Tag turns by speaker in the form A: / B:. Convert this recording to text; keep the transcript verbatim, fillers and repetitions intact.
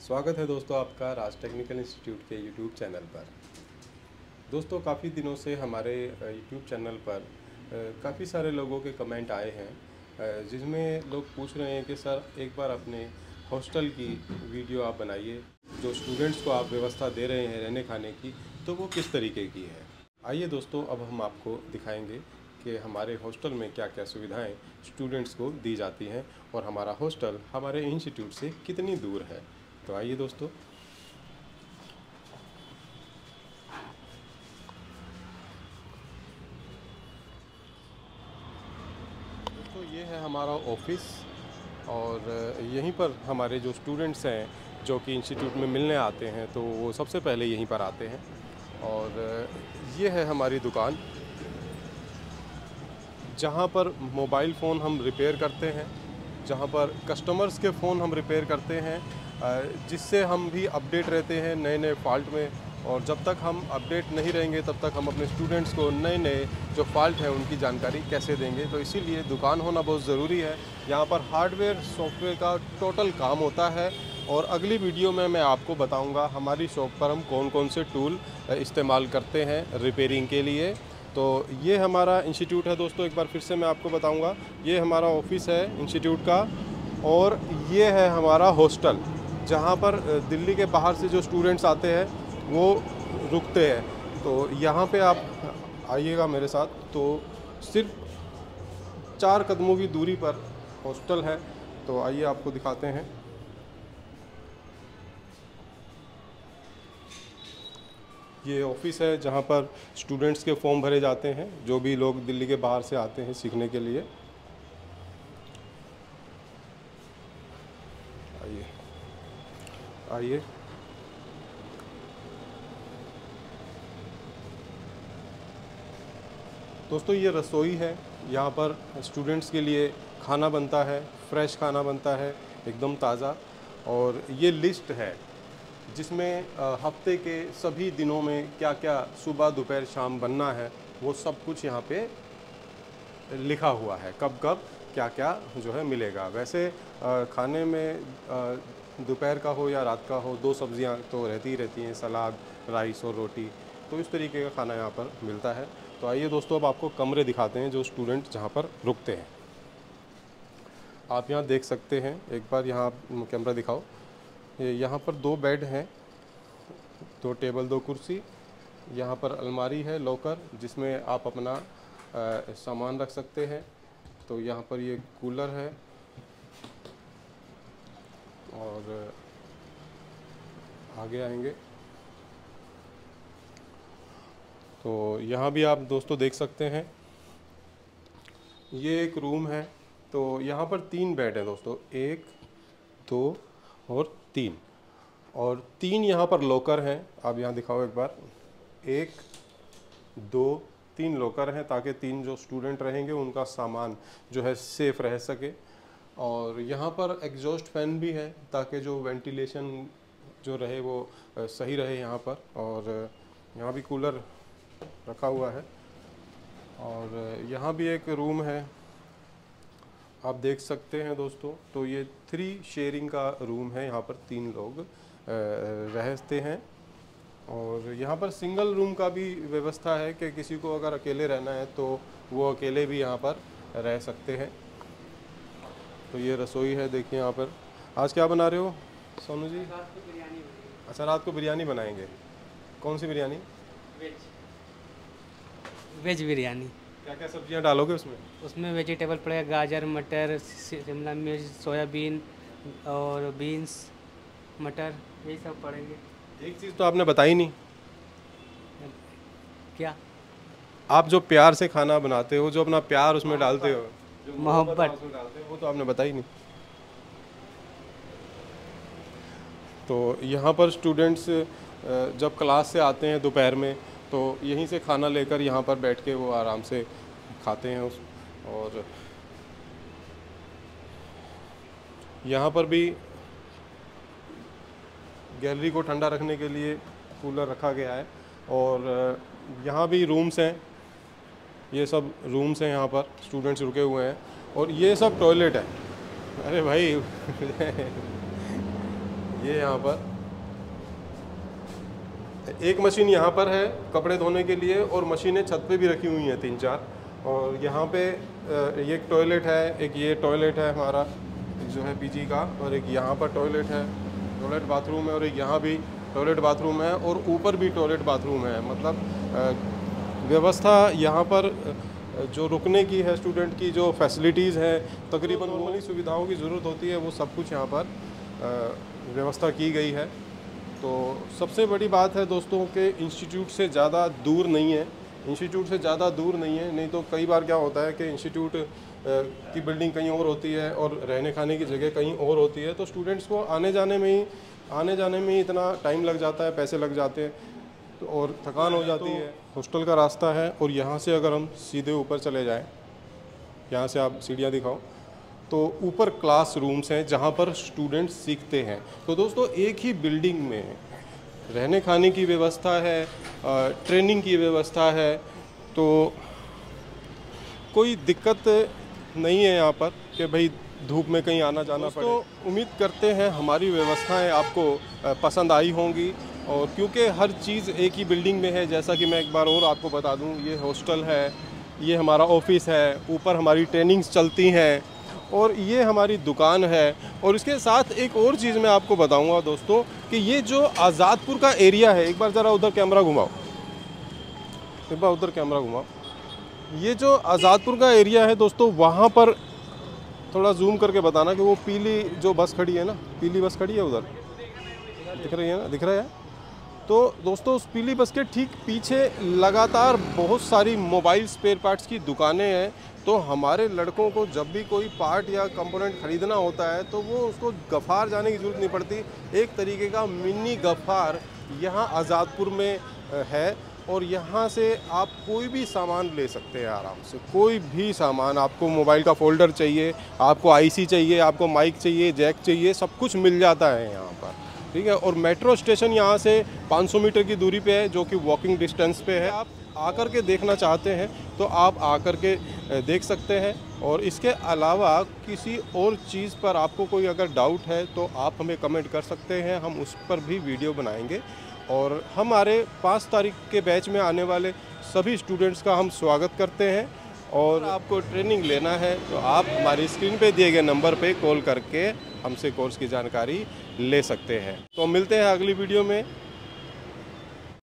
A: स्वागत है दोस्तों आपका राज टेक्निकल इंस्टीट्यूट के यूट्यूब चैनल पर। दोस्तों काफ़ी दिनों से हमारे यूट्यूब चैनल पर काफ़ी सारे लोगों के कमेंट आए हैं जिसमें लोग पूछ रहे हैं कि सर एक बार अपने हॉस्टल की वीडियो आप बनाइए, जो स्टूडेंट्स को आप व्यवस्था दे रहे हैं रहने खाने की, तो वो किस तरीके की है। आइए दोस्तों, अब हम आपको दिखाएंगे कि हमारे हॉस्टल में क्या क्या सुविधाएं स्टूडेंट्स को दी जाती हैं और हमारा हॉस्टल हमारे इंस्टीट्यूट से कितनी दूर है। तो आइए दोस्तों, दोस्तों ये है हमारा ऑफिस और यहीं पर हमारे जो स्टूडेंट्स हैं जो कि इंस्टीट्यूट में मिलने आते हैं तो वो सबसे पहले यहीं पर आते हैं। और ये है हमारी दुकान जहाँ पर मोबाइल फ़ोन हम रिपेयर करते हैं, जहाँ पर कस्टमर्स के फ़ोन हम रिपेयर करते हैं, जिससे हम भी अपडेट रहते हैं नए नए फ़ॉल्ट में। और जब तक हम अपडेट नहीं रहेंगे तब तक हम अपने स्टूडेंट्स को नए नए जो फ़ॉल्ट हैं उनकी जानकारी कैसे देंगे। तो इसीलिए दुकान होना बहुत ज़रूरी है। यहाँ पर हार्डवेयर सॉफ्टवेयर का टोटल काम होता है और अगली वीडियो में मैं आपको बताऊँगा हमारी शॉप पर हम कौन कौन से टूल इस्तेमाल करते हैं रिपेयरिंग के लिए। तो ये हमारा इंस्टीट्यूट है दोस्तों, एक बार फिर से मैं आपको बताऊंगा। ये हमारा ऑफिस है इंस्टीट्यूट का और ये है हमारा हॉस्टल, जहां पर दिल्ली के बाहर से जो स्टूडेंट्स आते हैं वो रुकते हैं। तो यहाँ पे आप आइएगा मेरे साथ, तो सिर्फ चार कदमों की दूरी पर हॉस्टल है। तो आइए आपको दिखाते हैं। ये ऑफिस है जहाँ पर स्टूडेंट्स के फॉर्म भरे जाते हैं, जो भी लोग दिल्ली के बाहर से आते हैं सीखने के लिए। आइए आइए दोस्तों, ये रसोई है। यहाँ पर स्टूडेंट्स के लिए खाना बनता है, फ्रेश खाना बनता है, एकदम ताज़ा। और ये लिस्ट है जिसमें हफ्ते के सभी दिनों में क्या क्या सुबह दोपहर शाम बनना है, वो सब कुछ यहाँ पे लिखा हुआ है, कब कब क्या क्या जो है मिलेगा। वैसे खाने में दोपहर का हो या रात का हो, दो सब्जियाँ तो रहती ही रहती हैं, सलाद, राइस और रोटी। तो इस तरीके का खाना यहाँ पर मिलता है। तो आइए दोस्तों, अब आपको कमरे दिखाते हैं जो स्टूडेंट जहाँ पर रुकते हैं। आप यहाँ देख सकते हैं, एक बार यहाँ कैमरा दिखाओ। यहाँ पर दो बेड हैं, दो टेबल, दो कुर्सी। यहाँ पर अलमारी है, लॉकर, जिसमें आप अपना आ, सामान रख सकते हैं। तो यहाँ पर ये कूलर है और आगे आएंगे तो यहाँ भी आप दोस्तों देख सकते हैं, ये एक रूम है। तो यहाँ पर तीन बेड हैं दोस्तों, एक, दो और तीन। और तीन यहाँ पर लॉकर हैं। आप यहाँ दिखाओ एक बार, एक, दो, तीन लॉकर हैं ताकि तीन जो स्टूडेंट रहेंगे उनका सामान जो है सेफ रह सके। और यहाँ पर एग्जॉस्ट फैन भी है ताकि जो वेंटिलेशन जो रहे वो सही रहे यहाँ पर। और यहाँ भी कूलर रखा हुआ है। और यहाँ भी एक रूम है, आप देख सकते हैं दोस्तों। तो ये थ्री शेयरिंग का रूम है, यहाँ पर तीन लोग रहते हैं। और यहाँ पर सिंगल रूम का भी व्यवस्था है कि किसी को अगर अकेले रहना है तो वो अकेले भी यहाँ पर रह सकते हैं। तो ये रसोई है, देखिए यहाँ पर। आज क्या बना रहे हो सोनू जी?
B: रात को बिरयानी।
A: अच्छा, रात को बिरयानी बनाएंगे। कौन सी बिरयानी?
B: Veg veg biryani.
A: क्या क्या सब्जियाँ डालोगे उसमें?
B: उसमें वेजिटेबल पड़ेगा, गाजर, मटर, शिमला मिर्च, सोयाबीन और बीन्स, मटर, यही सब पड़ेंगे।
A: एक चीज़ तो आपने बताई नहीं।
B: क्या?
A: आप जो प्यार से खाना बनाते हो, जो अपना प्यार उसमें डालते हो, जो
B: मोहब्बत
A: उसमें डालते हो, वो तो आपने बताई नहीं। तो यहाँ पर स्टूडेंट्स जब क्लास से आते हैं दोपहर में तो यहीं से खाना लेकर यहाँ पर बैठ के वो आराम से खाते हैं उस। और यहाँ पर भी गैलरी को ठंडा रखने के लिए कूलर रखा गया है। और यहाँ भी रूम्स हैं, ये सब रूम्स हैं, यहाँ पर स्टूडेंट्स रुके हुए हैं। और ये सब टॉयलेट है। अरे भाई ये यहाँ पर एक मशीन यहाँ पर है कपड़े धोने के लिए, और मशीनें छत पे भी रखी हुई हैं तीन चार। और यहाँ पे ये एक टॉयलेट है, एक ये टॉयलेट है हमारा जो है पीजी का, और एक यहाँ पर टॉयलेट है, टॉयलेट बाथरूम है, और एक यहाँ भी टॉयलेट बाथरूम है, और ऊपर भी टॉयलेट बाथरूम है। मतलब व्यवस्था यहाँ पर जो रुकने की है, स्टूडेंट की जो फैसिलिटीज़ हैं, तकरीबन नॉर्मली सुविधाओं की ज़रूरत होती है वो सब कुछ यहाँ पर व्यवस्था की गई है। तो सबसे बड़ी बात है दोस्तों के इंस्टीट्यूट से ज़्यादा दूर नहीं है, इंस्टीट्यूट से ज़्यादा दूर नहीं है। नहीं तो कई बार क्या होता है कि इंस्टीट्यूट की बिल्डिंग कहीं और होती है और रहने खाने की जगह कहीं और होती है, तो स्टूडेंट्स को आने जाने में ही आने जाने में ही इतना टाइम लग जाता है, पैसे लग जाते हैं, तो और थकान हो जाती है। हॉस्टल का रास्ता है, और यहाँ से अगर हम सीधे ऊपर चले जाएँ, यहाँ से आप सीढ़ियाँ दिखाओ, तो ऊपर क्लास रूम्स हैं जहाँ पर स्टूडेंट्स सीखते हैं। तो दोस्तों एक ही बिल्डिंग में रहने खाने की व्यवस्था है, ट्रेनिंग की व्यवस्था है, तो कोई दिक्कत नहीं है यहाँ पर कि भाई धूप में कहीं आना जाना पड़े। तो उम्मीद करते हैं हमारी व्यवस्थाएं आपको पसंद आई होंगी, और क्योंकि हर चीज़ एक ही बिल्डिंग में है, जैसा कि मैं एक बार और आपको बता दूं, ये हॉस्टल है, ये हमारा ऑफिस है, ऊपर हमारी ट्रेनिंग्स चलती हैं, और ये हमारी दुकान है। और इसके साथ एक और चीज़ मैं आपको बताऊंगा दोस्तों कि ये जो आज़ादपुर का एरिया है, एक बार ज़रा उधर कैमरा घुमाओ, एक बार उधर कैमरा घुमाओ, ये जो आज़ादपुर का एरिया है दोस्तों, वहाँ पर थोड़ा जूम करके बताना कि वो पीली जो बस खड़ी है ना, पीली बस खड़ी है उधर, दिख रही है ना, दिख रहा है। तो दोस्तों उस पीली बस के ठीक पीछे लगातार बहुत सारी मोबाइल स्पेयर पार्ट्स की दुकानें हैं। तो हमारे लड़कों को जब भी कोई पार्ट या कंपोनेंट ख़रीदना होता है तो वो उसको गफ़ार जाने की ज़रूरत नहीं पड़ती। एक तरीके का मिनी गफ़ार यहाँ आज़ादपुर में है, और यहाँ से आप कोई भी सामान ले सकते हैं आराम से, कोई भी सामान। आपको मोबाइल का फ़ोल्डर चाहिए, आपको आईसी चाहिए, आपको माइक चाहिए, जैक चाहिए, सब कुछ मिल जाता है यहाँ पर, ठीक है। और मेट्रो स्टेशन यहाँ से पाँच सौ मीटर की दूरी पे है, जो कि वॉकिंग डिस्टेंस पे है। आप आकर के देखना चाहते हैं तो आप आकर के देख सकते हैं। और इसके अलावा किसी और चीज़ पर आपको कोई अगर डाउट है तो आप हमें कमेंट कर सकते हैं, हम उस पर भी वीडियो बनाएंगे। और हमारे पाँच तारीख के बैच में आने वाले सभी स्टूडेंट्स का हम स्वागत करते हैं। और आपको ट्रेनिंग लेना है तो आप हमारी स्क्रीन पे दिए गए नंबर पे कॉल करके हमसे कोर्स की जानकारी ले सकते हैं। तो मिलते हैं अगली वीडियो में।